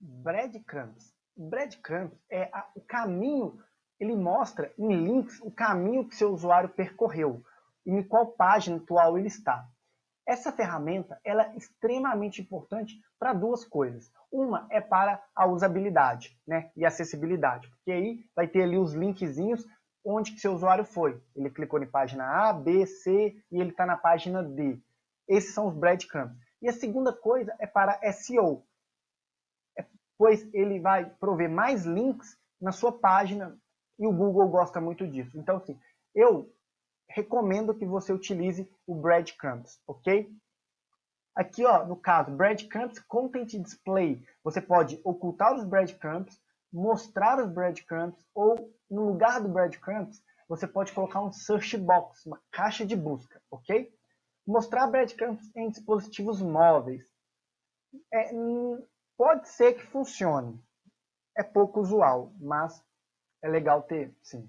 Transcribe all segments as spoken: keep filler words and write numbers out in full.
Breadcrumbs. Breadcrumbs é a, o caminho, ele mostra em links o caminho que seu usuário percorreu e em qual página atual ele está. Essa ferramenta ela é extremamente importante para duas coisas. Uma é para a usabilidade, né, e acessibilidade, porque aí vai ter ali os linkzinhos onde que seu usuário foi. Ele clicou em página A, B, C e ele está na página D. Esses são os breadcrumbs. E a segunda coisa é para S E O, pois ele vai prover mais links na sua página e o Google gosta muito disso. Então, assim, eu recomendo que você utilize o breadcrumbs, ok? Aqui, ó, no caso, breadcrumbs content display, você pode ocultar os breadcrumbs, mostrar os breadcrumbs, ou no lugar do breadcrumbs, você pode colocar um search box, uma caixa de busca, ok? Mostrar breadcrumbs em dispositivos móveis. É, pode ser que funcione. É pouco usual, mas é legal ter, sim.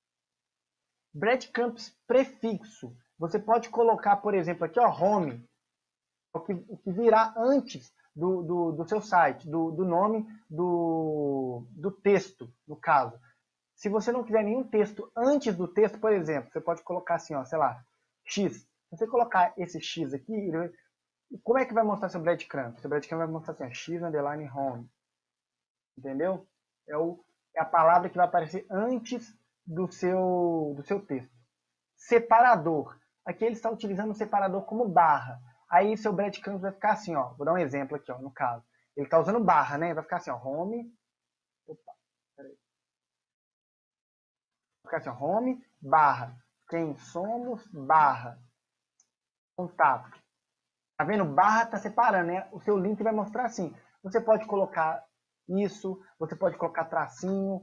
Breadcrumbs prefixo. Você pode colocar, por exemplo, aqui, ó, home, o que, o que virá antes do, do, do seu site, do, do nome do, do texto, no caso. Se você não quiser nenhum texto antes do texto, por exemplo, você pode colocar assim, ó, sei lá, X. Se você colocar esse X aqui, ele vai, como é que vai mostrar seu breadcrumb? Seu breadcrumb vai mostrar assim, ó, X underline home. Entendeu? É, o, é a palavra que vai aparecer antes do seu, do seu texto. Separador. Aqui ele está utilizando o separador como barra. Aí seu breadcrumbs vai ficar assim, ó. Vou dar um exemplo aqui, ó, no caso. Ele está usando barra, né? Vai ficar assim, ó, home. Opa, peraí. Vai ficar assim, ó, home, barra. Quem somos, barra. Contato. Tá vendo? Barra tá separando, né? O seu link vai mostrar assim. Você pode colocar isso, você pode colocar tracinho,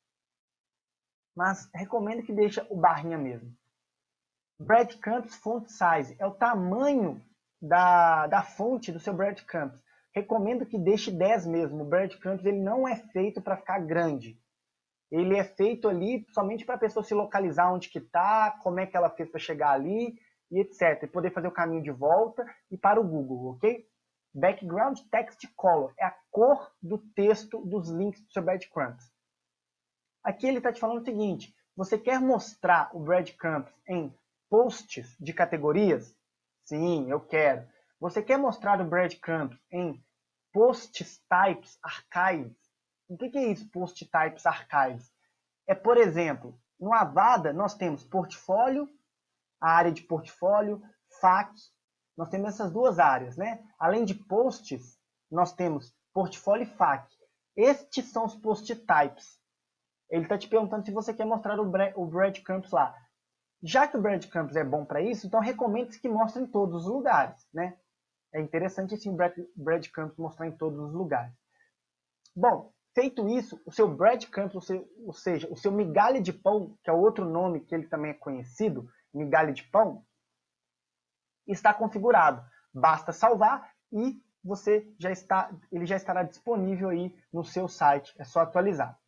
mas recomendo que deixe o barrinha mesmo. Breadcrumbs font size é o tamanho da, da fonte do seu breadcrumbs. Recomendo que deixe dez mesmo. O breadcrumbs ele não é feito para ficar grande. Ele é feito ali somente para a pessoa se localizar onde que está, como é que ela fez para chegar ali, e etcétera. E poder fazer o caminho de volta e para o Google, ok? Background text color é a cor do texto dos links do seu breadcrumbs. Aqui ele está te falando o seguinte, você quer mostrar o breadcrumbs em posts de categorias? Sim, eu quero. Você quer mostrar o breadcrumbs em post types archives? O que é isso, post types archives? É, por exemplo, no Avada nós temos portfólio, a área de portfólio, F A Q, nós temos essas duas áreas, né? Além de posts, nós temos portfólio e F A Q. Estes são os post types. Ele está te perguntando se você quer mostrar o, o breadcrumbs lá. Já que o breadcrumbs é bom para isso, então recomendo que mostre em todos os lugares, né? É interessante sim o breadcrumbs mostrar em todos os lugares. Bom, feito isso, o seu breadcrumbs, ou, seu, ou seja, o seu migalha de pão, que é outro nome que ele também é conhecido, migalha de pão, está configurado. Basta salvar e você já está, ele já estará disponível aí no seu site. É só atualizar.